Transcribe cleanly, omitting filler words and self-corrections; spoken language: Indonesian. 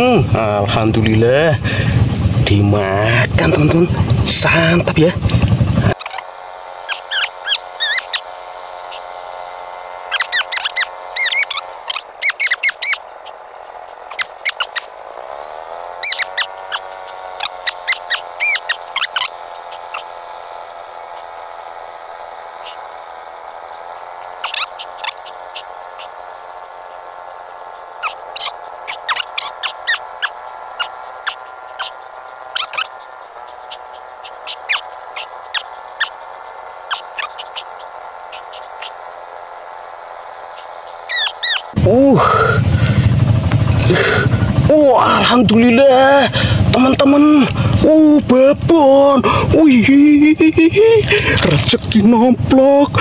Alhamdulillah dimakan teman-teman, santap ya. Alhamdulillah teman-teman. Babon. Wih, rezeki nomplok.